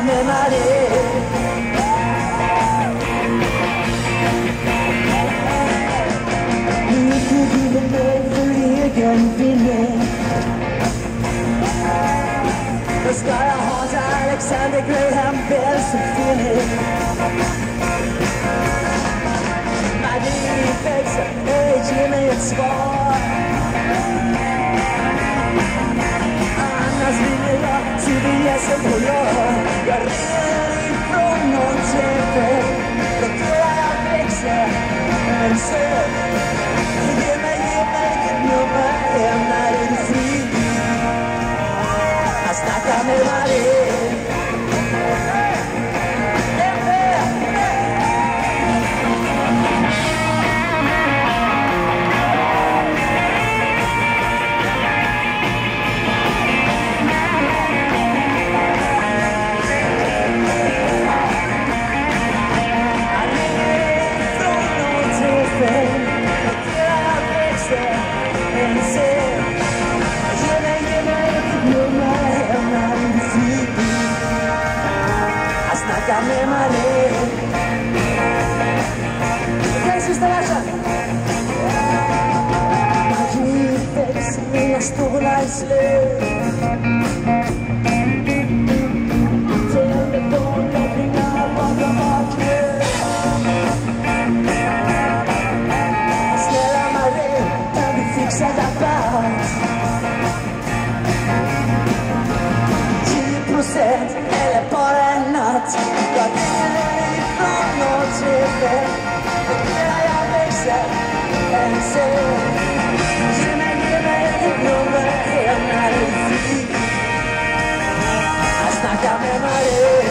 snacka med Marie. Nu tog du med mig för egen vinning. Då ska jag ha till Alexander Graham Bell som feeling. Marie växer, ge mig ett svar. Annars ringer jag till VSM på lördag. Jag ringer ifrån någon TV. Då tror jag växer, men så ge mig ett nummer hem när du är fri. Jag snackar med Marie. Snacka med Marie. Okej, sista versen. Marie växer, mina stålar är slut. Telefonen ringer bakom bakgrund. Snälla Marie, kan du fixa rabatt? 10% eller bara en natt. Jag ringer ifrån någon TV. Och när jag växer en ser. Ge mig ett nummer hem när du är fri. Jag snackar med Marie.